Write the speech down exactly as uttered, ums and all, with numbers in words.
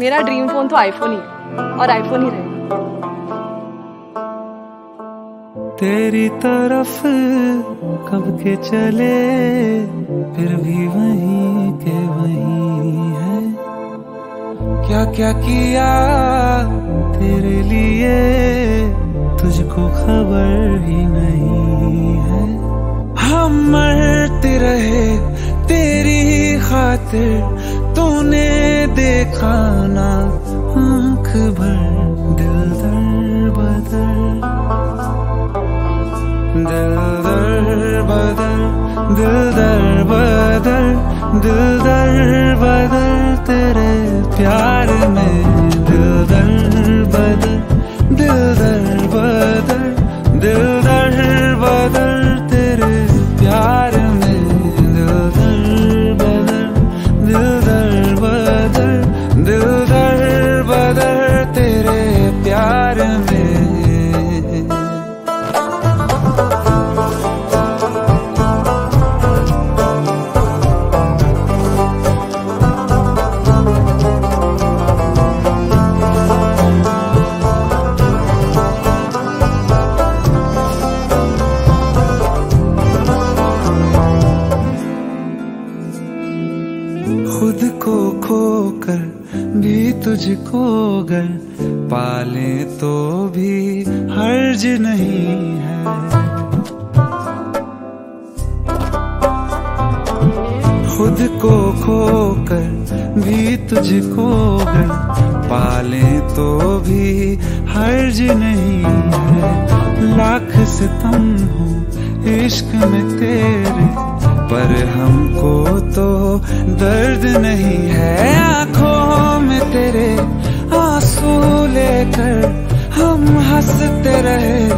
मेरा dream phone तो iPhone ही है और आईफोन ही रहेगा। तेरी तरफ कब के चले फिर भी वहीं के वहीं है। क्या क्या किया तेरे लिए तुझको खबर ही नहीं है। हम मरते रहे तेरी खातिर, तूने देखा ना आँख भर। दिल दर बदर दिल दर बदर दिल दर बदर दिल दर बदर तेरे प्यार में। दिल दर बदर दिल दर बदर दिल दर बदर तेरे प्यार में। दिल दर बदर दिल दर बदर दिल दर बदर तेरे प्यार में। खुद को खोकर भी तुझको अगर पाले तो भी हर्ज नहीं है। खुद को खोकर भी तुझको अगर पाले तो भी हर्ज नहीं है। लाख सितम हो इश्क में तेरे, पर हमको तो दर्द नहीं है। आंखों में तेरे आंसू लेकर हम हंसते रहे,